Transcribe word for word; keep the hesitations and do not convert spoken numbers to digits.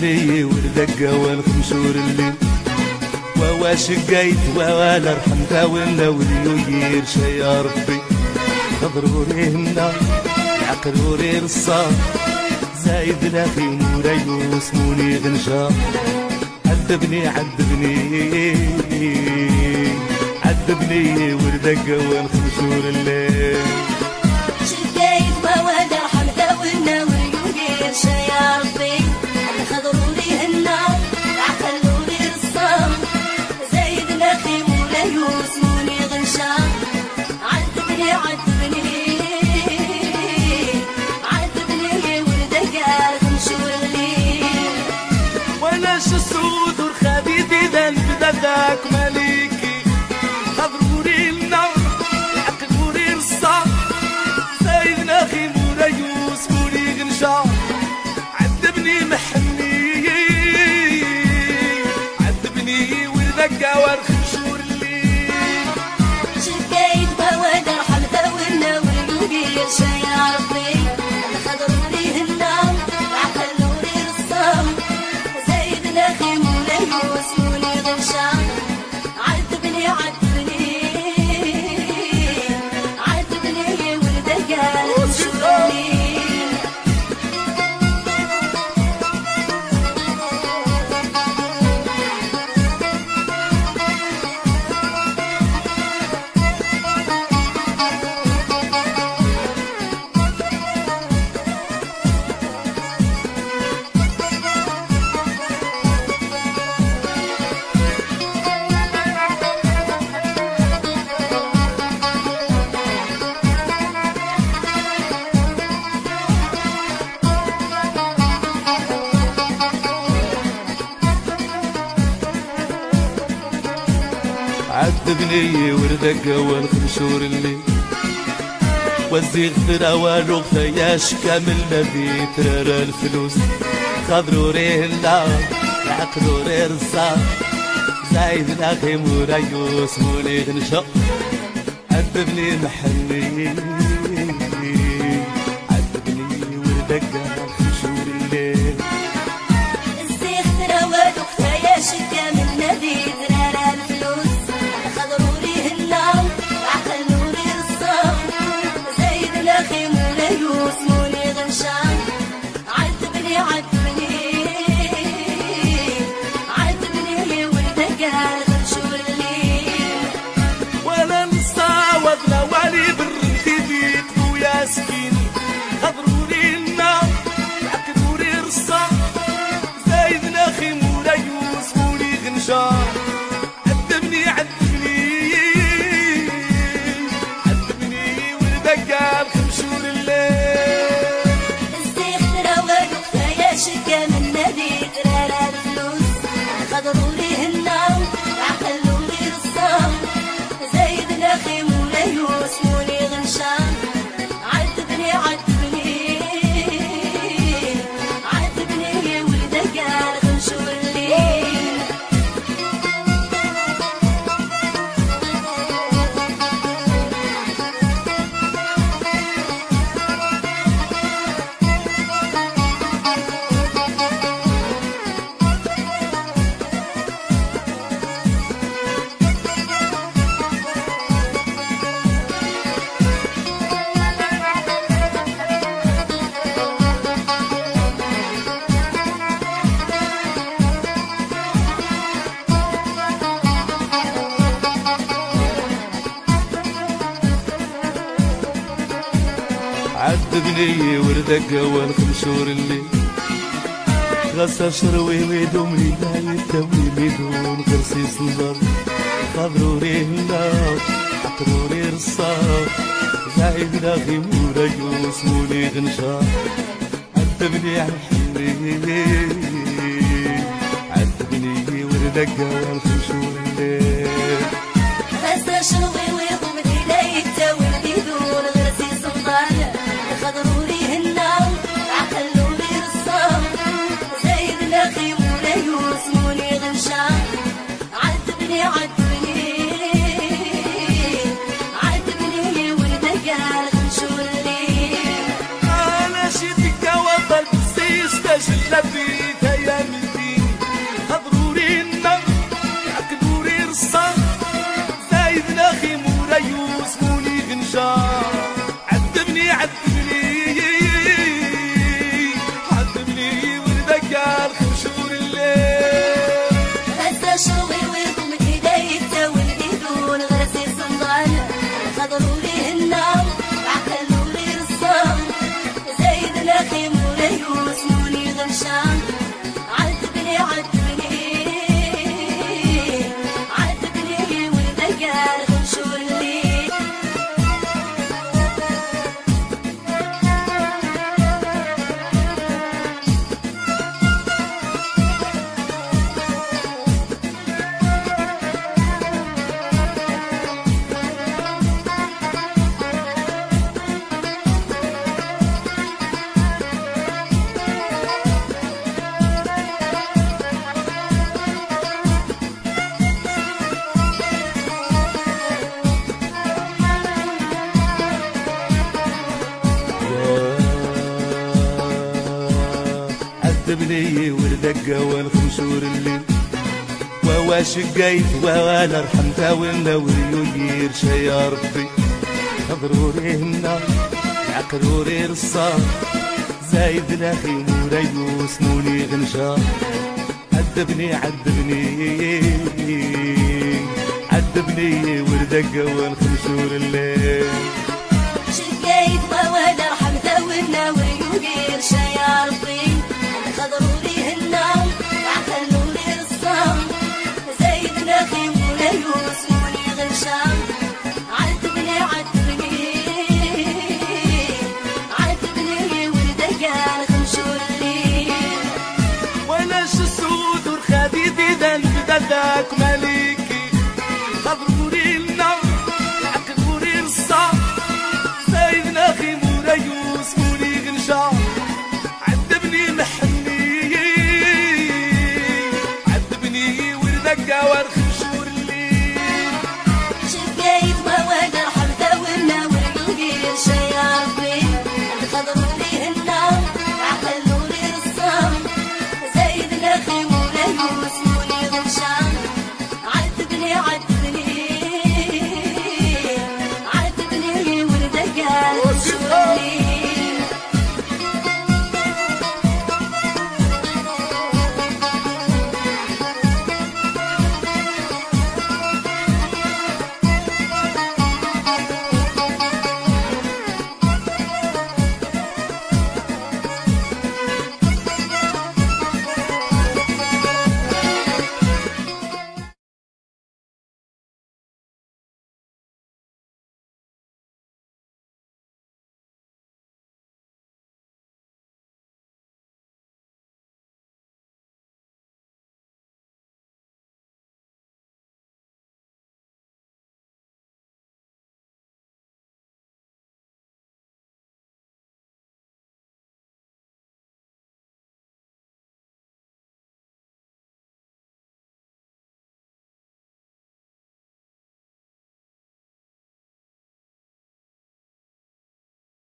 عذبني وردقة والخمشور اللي ووا شقيت ولا رحمت ولا وليو يرشى يا ربي خضروري هنا عقلوري الصار زايد لاخي موراي واسموني غنشا عذبني عذبني عذبني وردقة والخمشور اللي شقيت ولا رحمت ولا وليو يرشى يا ربي خضروري هنا عقلوري الصار زايد لاخي موراي واسموني غنشا عذبني عذبني عذبني وردقة الخمشور الليل ولاش السود والخبيث ذنب ذاك مليكي خضروري النار عقلوري الصار زايد لاخي موراي واسموني غنشا عذبني محني عذبني وردقة والخمشور الليل شقيت بواد رحمت ولا وليو يرشى يا ربي خضروري هنا عقلوري الصام زايد لاخي مولاي واسموني غنشا عذبني عذبني عذبني وردقة الخمشور الليل عذبني وردقة والخمشور اللي وزيغ ثراوالو خياش كامل نبي ترى الفلوس خضروري النار عقلوري الصار زايد لاخي موراي واسموني غنشا عذبني محني عذبني وردقة والخمشور اللي الزيخ ثراوالو خياش كامل نبي ترى الفلوس خضروري هنا عقلوري الصام زايد لاخي مولاي واسموني غنشا عذبني عذبني عذبني وردقة الخمشور الليل ولا نصاوض لا والي برنتي بيك ويا سكيني خضروري النار عقلوري الصام زايد لاخي مولاي واسموني غنشا عذبني عذبني عذبني وردقة الخمشور الليل الزيخ ثراوالو خياش كامل نبي ترى الفلوس خضروري هنا عقلوري الصام زايد لاخي مولاي واسموني غنشا عذبني عذبني عذبني وردقة الخمشور الليل عذبني وردقة والخمشور اللي غسل شروي ويدوم لي لا يتوي بدون قرصيص البر خضروري النار عقلوري الصار زايد لاخي موراي واسموني غنشا عذبني عالحني عذبني وردقة والخمشور اللي غسل شروي ويضم لي لا يتوي بدون قرصيص البر خضروري هنا عقلوري الصام زايد لاخي مولاي واسموني غنشا عذبني عذبني عذبني وردقة الخمشور الليل انا شفتك وضل بسيس تجلى في ايام غنشار عذبني عذبني عذبني وردك الخمشور الليل هسه شوقي ويضم ايدي تاول ايدون غرسي صندان خضروا لي النار عقلوا لي الصام زايد لاخي مولاي وسنوني غنشان عذبني عذبني عذبني وردك الخمشور الليل عذبني وردق والخمشور الليل وواش قيت وانا رحمت ولا ويوير شي يا ربي ضروري النار عقروري الصار زايد لاخي مولاي وسنوني غنشار عذبني عذبني عذبني وردق والخمشور الليل شقيت وانا رحمت ولا ويوير شي يا ربي